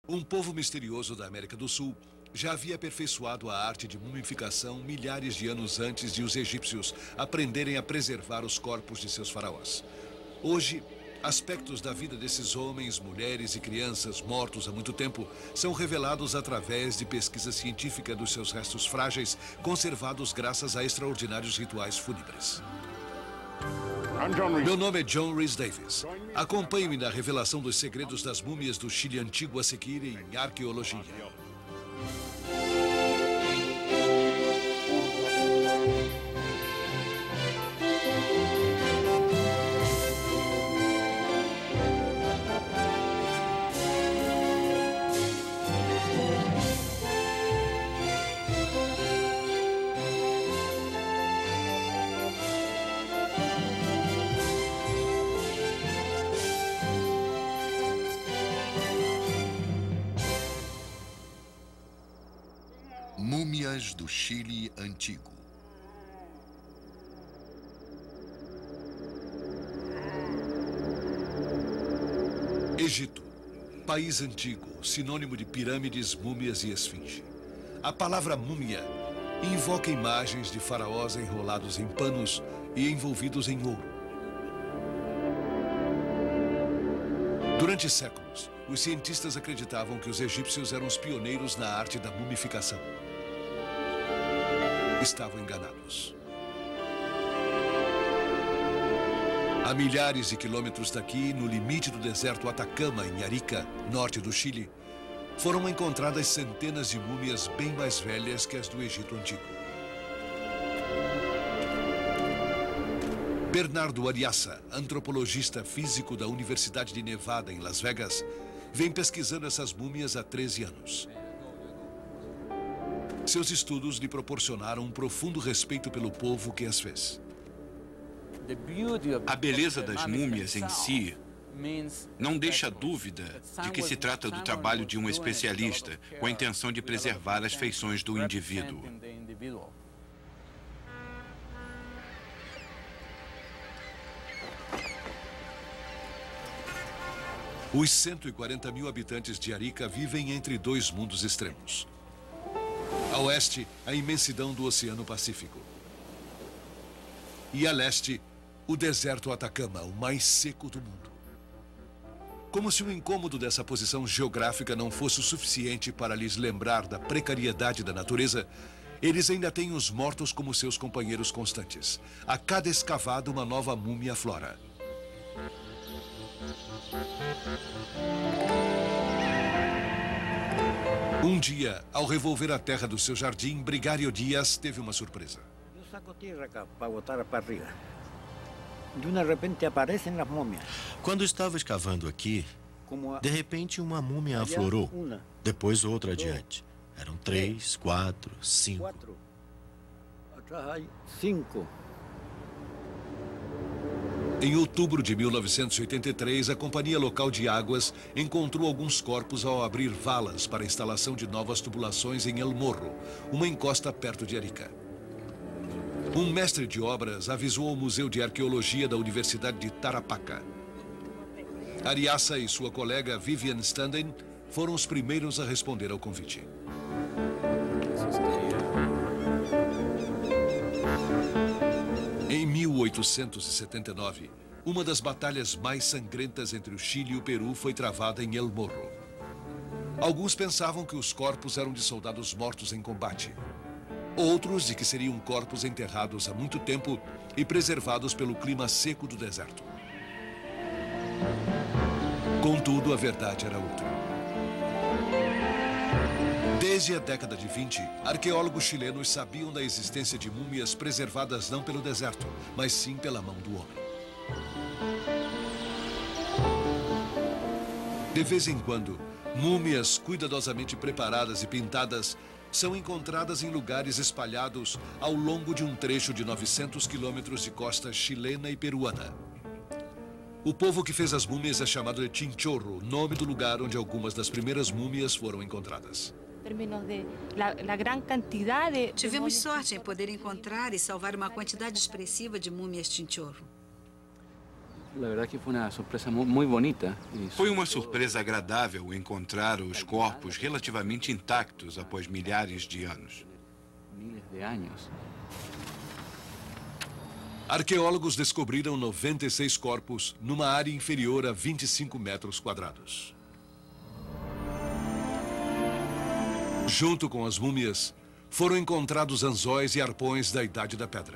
Um povo misterioso da América do Sul já havia aperfeiçoado a arte de mumificação milhares de anos antes de os egípcios aprenderem a preservar os corpos de seus faraós. Hoje, aspectos da vida desses homens, mulheres e crianças mortos há muito tempo são revelados através de pesquisa científica dos seus restos frágeis, conservados graças a extraordinários rituais fúnebres. Meu nome é John Rhys Davis. Acompanhe-me na revelação dos segredos das múmias do Chile antigo a seguir em arqueologia. Múmias do Chile antigo. Egito, país antigo, sinônimo de pirâmides, múmias e esfinge. A palavra múmia invoca imagens de faraós enrolados em panos e envolvidos em ouro. Durante séculos, os cientistas acreditavam que os egípcios eram os pioneiros na arte da mumificação. Estavam enganados. A milhares de quilômetros daqui, no limite do deserto Atacama, em Arica, norte do Chile, foram encontradas centenas de múmias bem mais velhas que as do Egito Antigo. Bernardo Ariassa, antropologista físico da Universidade de Nevada, em Las Vegas, vem pesquisando essas múmias há 13 anos. Seus estudos lhe proporcionaram um profundo respeito pelo povo que as fez. A beleza das múmias em si não deixa dúvida de que se trata do trabalho de um especialista com a intenção de preservar as feições do indivíduo. Os 140 mil habitantes de Arica vivem entre dois mundos extremos. A oeste, a imensidão do Oceano Pacífico. E a leste, o deserto Atacama, o mais seco do mundo. Como se o incômodo dessa posição geográfica não fosse o suficiente para lhes lembrar da precariedade da natureza, eles ainda têm os mortos como seus companheiros constantes. A cada escavada, uma nova múmia aflora. Um dia, ao revolver a terra do seu jardim, Brigário Dias teve uma surpresa. Eu saco terra cá para botar para arriba. De repente aparecem as múmias. Quando estava escavando aqui, de repente uma múmia aflorou. Depois outra adiante. Eram 3, 4, 5. Atrás aí 5. Em outubro de 1983, a Companhia Local de Águas encontrou alguns corpos ao abrir valas para a instalação de novas tubulações em El Morro, uma encosta perto de Arica. Um mestre de obras avisou ao Museu de Arqueologia da Universidade de Tarapacá. Ariassa e sua colega Vivian Standen foram os primeiros a responder ao convite. Em 1879, uma das batalhas mais sangrentas entre o Chile e o Peru foi travada em El Morro. Alguns pensavam que os corpos eram de soldados mortos em combate. Outros de que seriam corpos enterrados há muito tempo e preservados pelo clima seco do deserto. Contudo, a verdade era outra. Desde a década de 20, arqueólogos chilenos sabiam da existência de múmias preservadas não pelo deserto, mas sim pela mão do homem. De vez em quando, múmias cuidadosamente preparadas e pintadas são encontradas em lugares espalhados ao longo de um trecho de 900 quilômetros de costa chilena e peruana. O povo que fez as múmias é chamado de Chinchorro, nome do lugar onde algumas das primeiras múmias foram encontradas. Tivemos sorte em poder encontrar e salvar uma quantidade expressiva de múmias Chinchorro. Foi uma surpresa agradável encontrar os corpos relativamente intactos após milhares de anos. Arqueólogos descobriram 96 corpos numa área inferior a 25 metros quadrados. Junto com as múmias, foram encontrados anzóis e arpões da Idade da Pedra.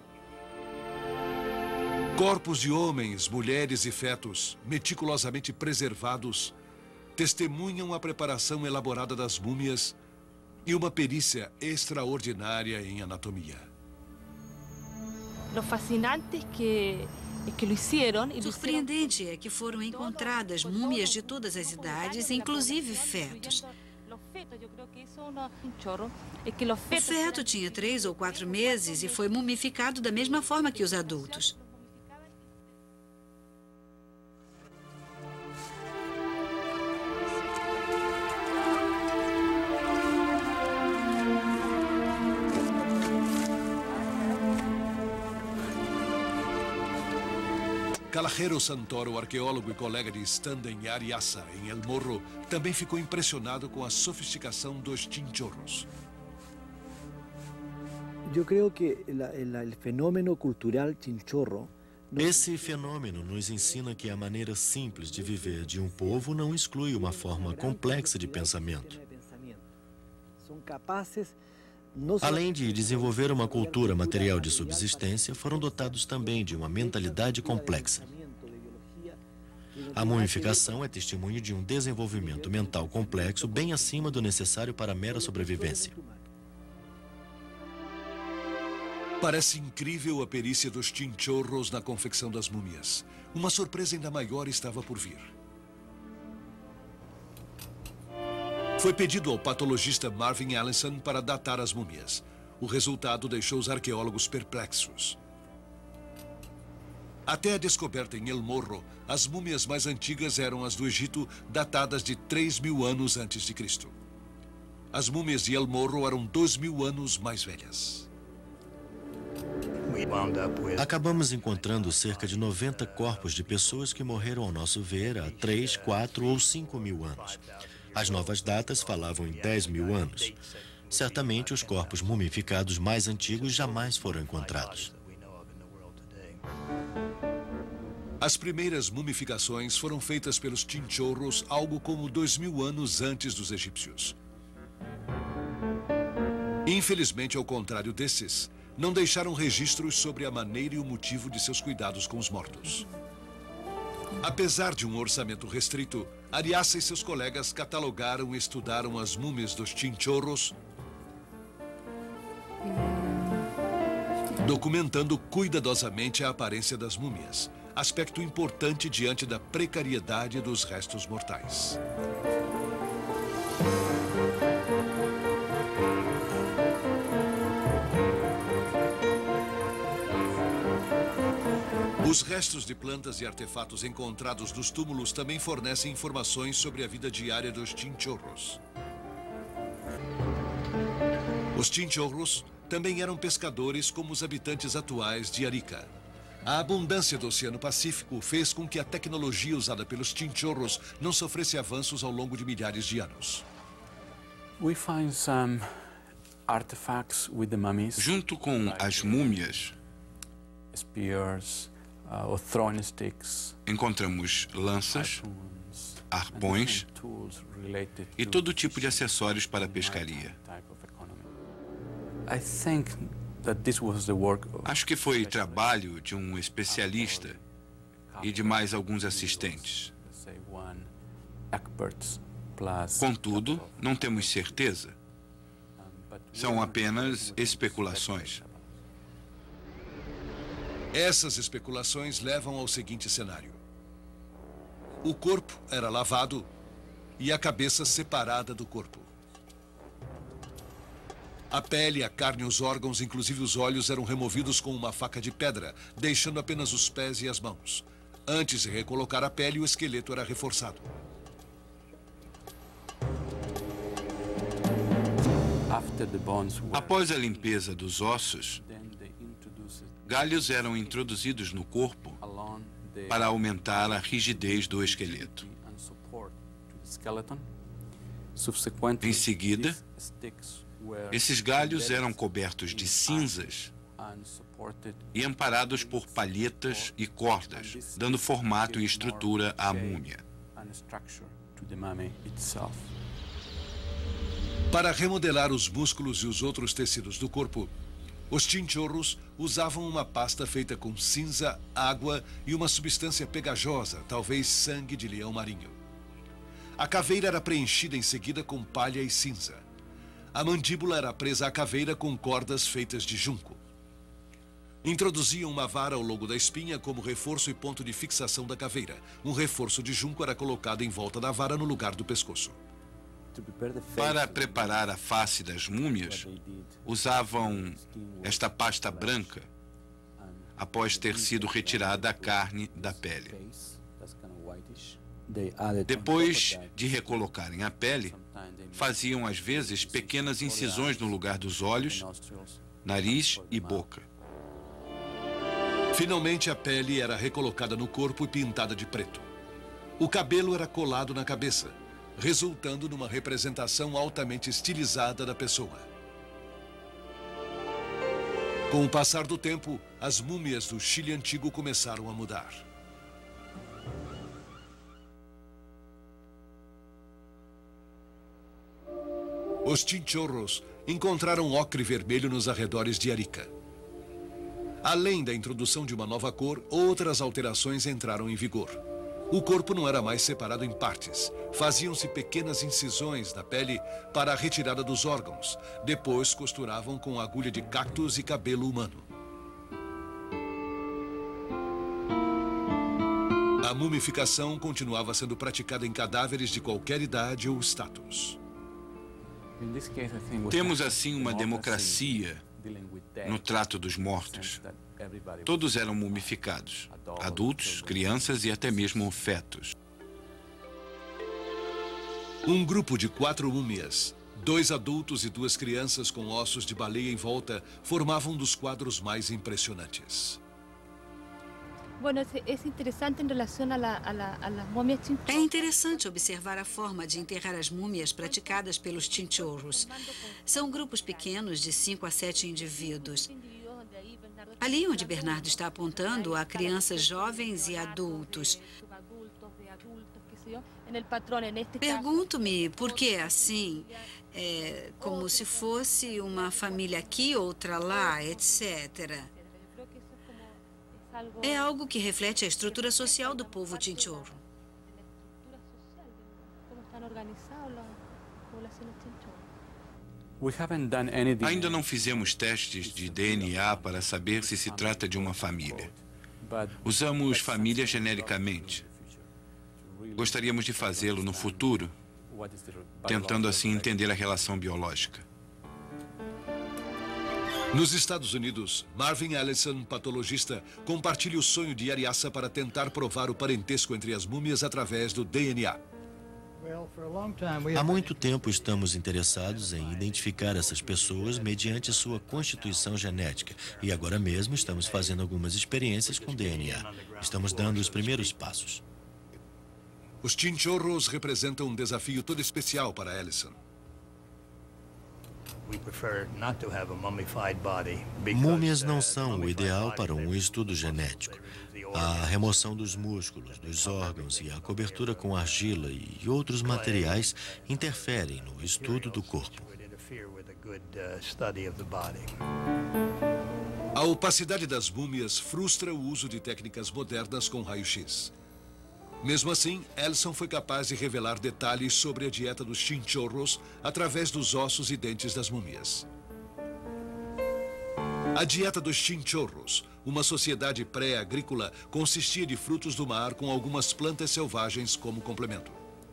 Corpos de homens, mulheres e fetos, meticulosamente preservados, testemunham a preparação elaborada das múmias e uma perícia extraordinária em anatomia. Surpreendente é que foram encontradas múmias de todas as idades, inclusive fetos. O feto tinha 3 ou 4 meses e foi mumificado da mesma forma que os adultos. Calajero Santoro, arqueólogo e colega de Standen Ariasa, em El Morro, também ficou impressionado com a sofisticação dos chinchorros. Eu creio que o fenômeno cultural chinchorro. Esse fenômeno nos ensina que a maneira simples de viver de um povo não exclui uma forma complexa de pensamento. Além de desenvolver uma cultura material de subsistência, foram dotados também de uma mentalidade complexa. A mumificação é testemunho de um desenvolvimento mental complexo bem acima do necessário para a mera sobrevivência. Parece incrível a perícia dos chinchorros na confecção das múmias. Uma surpresa ainda maior estava por vir. Foi pedido ao patologista Marvin Allison para datar as múmias. O resultado deixou os arqueólogos perplexos. Até a descoberta em El Morro, as múmias mais antigas eram as do Egito, datadas de 3.000 anos antes de Cristo. As múmias de El Morro eram 2.000 anos mais velhas. Acabamos encontrando cerca de 90 corpos de pessoas que morreram ao nosso ver há 3, 4 ou 5.000 anos. As novas datas falavam em 10.000 anos. Certamente, os corpos mumificados mais antigos jamais foram encontrados. As primeiras mumificações foram feitas pelos chinchorros algo como 2.000 anos antes dos egípcios. Infelizmente, ao contrário desses, não deixaram registros sobre a maneira e o motivo de seus cuidados com os mortos. Apesar de um orçamento restrito, Ariasa e seus colegas catalogaram e estudaram as múmias dos chinchorros, documentando cuidadosamente a aparência das múmias, aspecto importante diante da precariedade dos restos mortais. Os restos de plantas e artefatos encontrados nos túmulos também fornecem informações sobre a vida diária dos chinchorros. Os chinchorros também eram pescadores como os habitantes atuais de Arica. A abundância do Oceano Pacífico fez com que a tecnologia usada pelos chinchorros não sofresse avanços ao longo de milhares de anos. Junto com as múmias, encontramos lanças, arpões e todo tipo de acessórios para a pescaria. Acho que foi trabalho de um especialista e de mais alguns assistentes. Contudo, não temos certeza. São apenas especulações. Essas especulações levam ao seguinte cenário. O corpo era lavado e a cabeça separada do corpo. A pele, a carne e os órgãos, inclusive os olhos, eram removidos com uma faca de pedra, deixando apenas os pés e as mãos. Antes de recolocar a pele, o esqueleto era reforçado. Após a limpeza dos ossos, galhos eram introduzidos no corpo para aumentar a rigidez do esqueleto. Em seguida, esses galhos eram cobertos de cinzas e amparados por palhetas e cordas, dando formato e estrutura à múmia. Para remodelar os músculos e os outros tecidos do corpo, os chinchorros usavam uma pasta feita com cinza, água e uma substância pegajosa, talvez sangue de leão marinho. A caveira era preenchida em seguida com palha e cinza. A mandíbula era presa à caveira com cordas feitas de junco. Introduziam uma vara ao longo da espinha como reforço e ponto de fixação da caveira. Um reforço de junco era colocado em volta da vara no lugar do pescoço. Para preparar a face das múmias, usavam esta pasta branca após ter sido retirada a carne da pele. Depois de recolocarem a pele, faziam às vezes pequenas incisões no lugar dos olhos, nariz e boca. Finalmente, a pele era recolocada no corpo e pintada de preto. O cabelo era colado na cabeça, resultando numa representação altamente estilizada da pessoa. Com o passar do tempo, as múmias do Chile antigo começaram a mudar. Os chinchorros encontraram ocre vermelho nos arredores de Arica. Além da introdução de uma nova cor, outras alterações entraram em vigor. O corpo não era mais separado em partes. Faziam-se pequenas incisões na pele para a retirada dos órgãos. Depois costuravam com agulha de cactos e cabelo humano. A mumificação continuava sendo praticada em cadáveres de qualquer idade ou status. Temos assim uma democracia no trato dos mortos. Todos eram mumificados, adultos, crianças e até mesmo fetos. Um grupo de 4 múmias, 2 adultos e 2 crianças com ossos de baleia em volta, formavam um dos quadros mais impressionantes. É interessante observar a forma de enterrar as múmias praticadas pelos chinchorros. São grupos pequenos de 5 a 7 indivíduos. Ali onde Bernardo está apontando, há crianças jovens e adultos. Pergunto-me por que é assim. É como se fosse uma família aqui, outra lá, etc. É algo que reflete a estrutura social do povo chinchorro. Ainda não fizemos testes de DNA para saber se trata de uma família. Usamos família genericamente. Gostaríamos de fazê-lo no futuro, tentando assim entender a relação biológica. Nos Estados Unidos, Marvin Ellison, patologista, compartilha o sonho de Ariassa para tentar provar o parentesco entre as múmias através do DNA. Há muito tempo estamos interessados em identificar essas pessoas mediante sua constituição genética. E agora mesmo estamos fazendo algumas experiências com DNA. Estamos dando os primeiros passos. Os chinchorros representam um desafio todo especial para Ellison. Múmias não são o ideal para um estudo genético. A remoção dos músculos, dos órgãos e a cobertura com argila e outros materiais interferem no estudo do corpo. A opacidade das múmias frustra o uso de técnicas modernas com raio-x. Mesmo assim, Ellison foi capaz de revelar detalhes sobre a dieta dos chinchorros através dos ossos e dentes das múmias. A dieta dos chinchorros, uma sociedade pré-agrícola, consistia de frutos do mar com algumas plantas selvagens como complemento.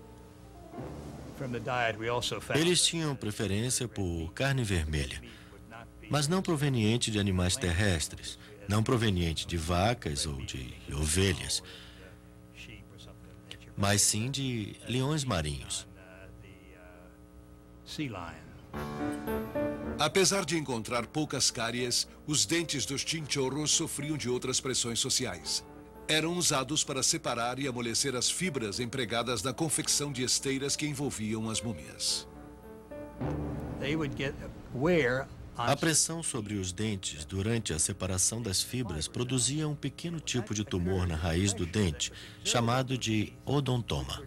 Eles tinham preferência por carne vermelha, mas não proveniente de animais terrestres, não proveniente de vacas ou de ovelhas, mas sim de leões marinhos. Apesar de encontrar poucas cáries, os dentes dos chinchorros sofriam de outras pressões sociais. eram usados para separar e amolecer as fibras empregadas na confecção de esteiras que envolviam as múmias. A pressão sobre os dentes durante a separação das fibras produzia um pequeno tipo de tumor na raiz do dente, chamado de odontoma.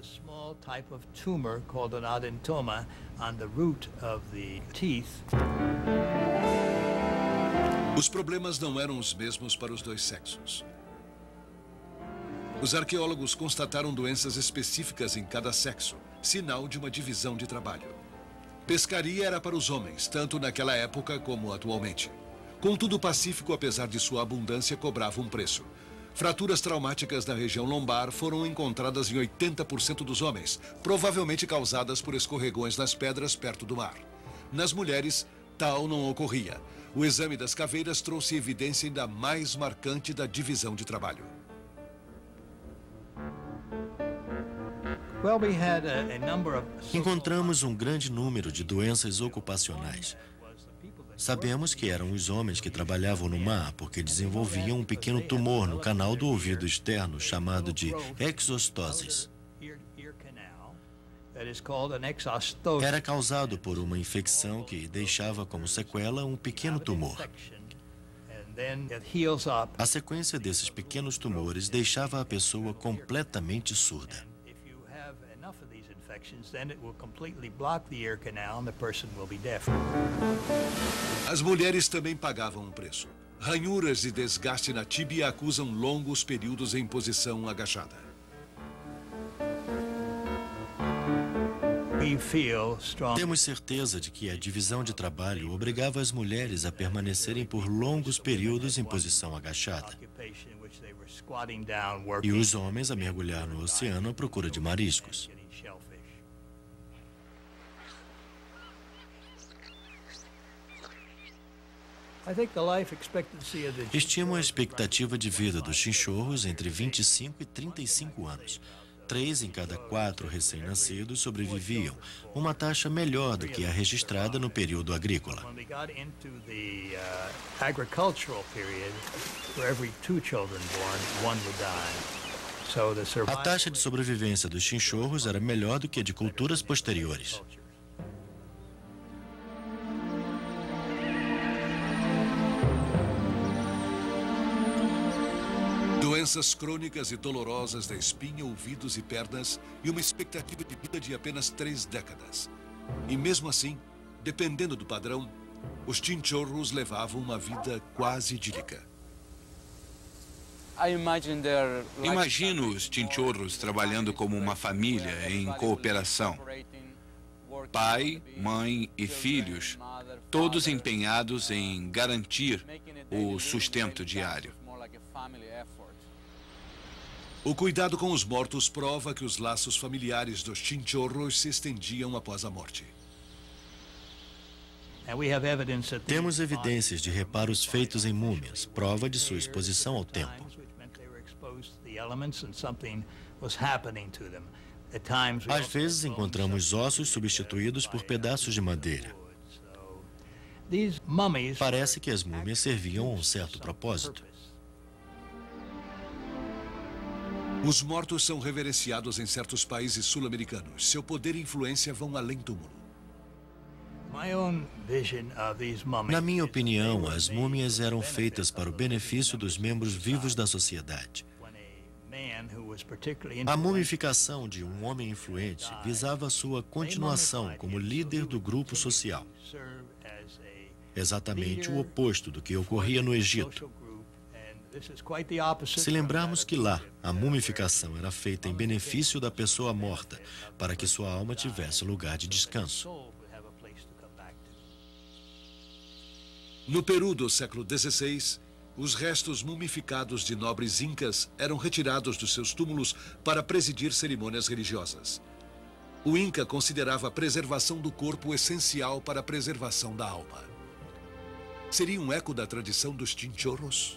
Os problemas não eram os mesmos para os dois sexos. Os arqueólogos constataram doenças específicas em cada sexo, sinal de uma divisão de trabalho. Pescaria era para os homens, tanto naquela época como atualmente. Contudo, o Pacífico, apesar de sua abundância, cobrava um preço. Fraturas traumáticas na região lombar foram encontradas em 80% dos homens, provavelmente causadas por escorregões nas pedras perto do mar. Nas mulheres, tal não ocorria. O exame das caveiras trouxe evidência ainda mais marcante da divisão de trabalho. Encontramos um grande número de doenças ocupacionais. Sabemos que eram os homens que trabalhavam no mar porque desenvolviam um pequeno tumor no canal do ouvido externo chamado de exostosis. Era causado por uma infecção que deixava como sequela um pequeno tumor. A sequência desses pequenos tumores deixava a pessoa completamente surda. As mulheres também pagavam um preço. Ranhuras e desgaste na tíbia acusam longos períodos em posição agachada. Temos certeza de que a divisão de trabalho obrigava as mulheres a permanecerem por longos períodos em posição agachada. E os homens a mergulhar no oceano à procura de mariscos. Estimo a expectativa de vida dos chinchorros entre 25 e 35 anos. 3 em cada 4 recém-nascidos sobreviviam, uma taxa melhor do que a registrada no período agrícola. A taxa de sobrevivência dos chinchorros era melhor do que a de culturas posteriores. Doenças crônicas e dolorosas da espinha, ouvidos e pernas e uma expectativa de vida de apenas 3 décadas. E mesmo assim, dependendo do padrão, os chinchorros levavam uma vida quase idílica. Imagino os chinchorros trabalhando como uma família em cooperação. Pai, mãe e filhos, todos empenhados em garantir o sustento diário. O cuidado com os mortos prova que os laços familiares dos chinchorros se estendiam após a morte. Temos evidências de reparos feitos em múmias, prova de sua exposição ao tempo. Às vezes encontramos ossos substituídos por pedaços de madeira. Parece que as múmias serviam a um certo propósito. Os mortos são reverenciados em certos países sul-americanos. Seu poder e influência vão além do túmulo. Na minha opinião, as múmias eram feitas para o benefício dos membros vivos da sociedade. A mumificação de um homem influente visava sua continuação como líder do grupo social. Exatamente o oposto do que ocorria no Egito. Se lembrarmos que lá, a mumificação era feita em benefício da pessoa morta, para que sua alma tivesse lugar de descanso. No Peru do século XVI, os restos mumificados de nobres incas eram retirados dos seus túmulos para presidir cerimônias religiosas. O Inca considerava a preservação do corpo essencial para a preservação da alma. Seria um eco da tradição dos chinchorros?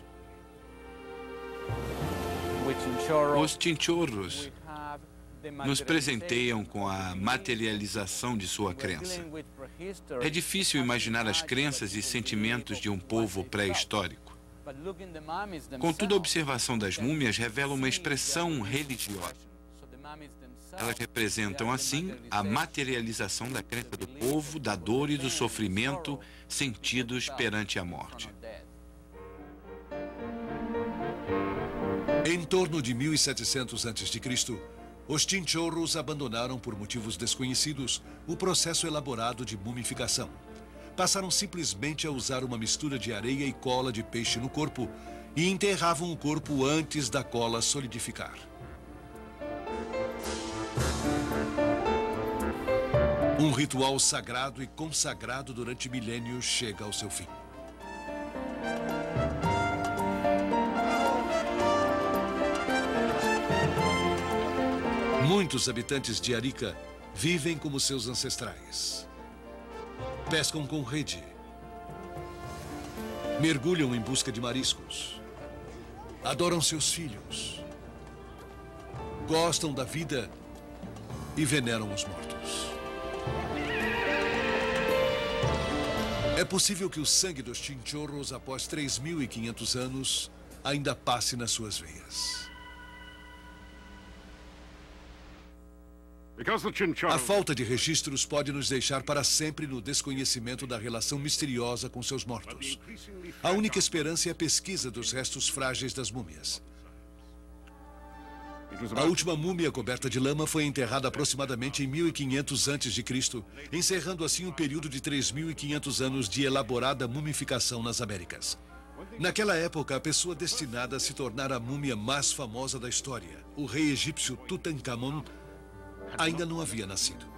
Os chinchorros nos presenteiam com a materialização de sua crença. É difícil imaginar as crenças e sentimentos de um povo pré-histórico. Contudo, a observação das múmias revela uma expressão religiosa. Elas representam, assim, a materialização da crença do povo, da dor e do sofrimento sentidos perante a morte. Em torno de 1700 a.C., os Chinchorros abandonaram, por motivos desconhecidos, o processo elaborado de mumificação. Passaram simplesmente a usar uma mistura de areia e cola de peixe no corpo e enterravam o corpo antes da cola solidificar. Um ritual sagrado e consagrado durante milênios chega ao seu fim. Muitos habitantes de Arica vivem como seus ancestrais. Pescam com rede. Mergulham em busca de mariscos. Adoram seus filhos. Gostam da vida e veneram os mortos. É possível que o sangue dos Chinchorros, após 3.500 anos, ainda passe nas suas veias. A falta de registros pode nos deixar para sempre no desconhecimento da relação misteriosa com seus mortos. A única esperança é a pesquisa dos restos frágeis das múmias. A última múmia coberta de lama foi enterrada aproximadamente em 1500 a.C., encerrando assim um período de 3.500 anos de elaborada mumificação nas Américas. Naquela época, a pessoa destinada a se tornar a múmia mais famosa da história, o rei egípcio Tutankhamon, ainda não havia nascido.